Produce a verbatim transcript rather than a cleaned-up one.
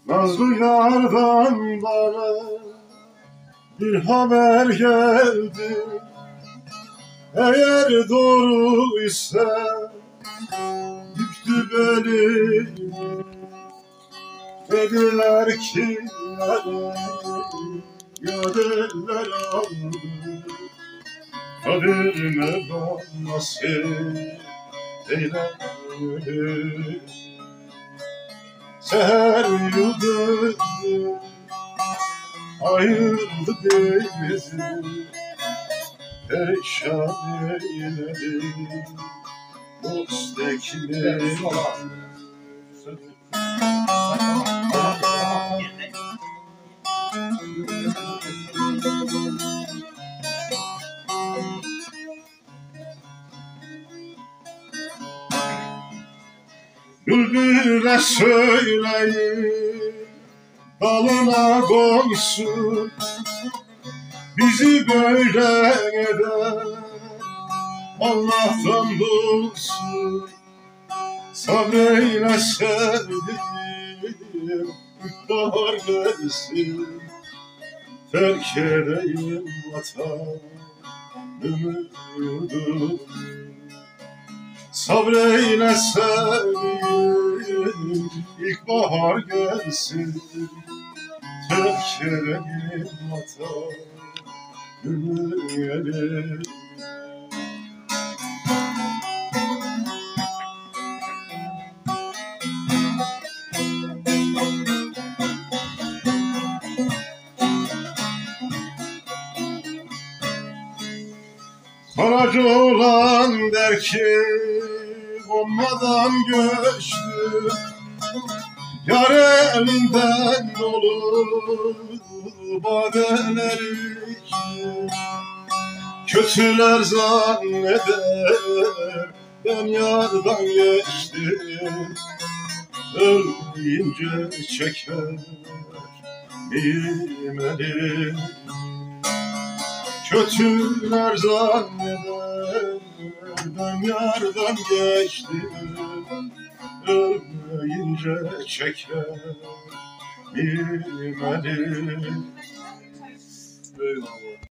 Nazlı yardan bana bir haber geldi. Eğer doğru ise büktü beni. Dediler ki yad eller aldı. Kaderime ben nasip eyledim. Seher yıldızı ayırdı bizi, perişan eyledi dost ekmeği. Bülbüle söyleyin dalına koysun, bizi böyle eder Allah'tan bulsun. Sabreyle sevdiğim bahar gelsin, terk edeyim vatanımı yurdumu. Sabreyle sevdiğim ilkbahar gelsin, terk edeyim vatanımı yerim. Karacı olan der ki konmadan göçtü, yar elinden dolu badeler içti. Kötüler zanneder ben yardan geçtim, ölmeyince çeker benim elim. Kötüler zanneder ben yardan geçtim, ölmeyince çeker benim elim. Eyvallah.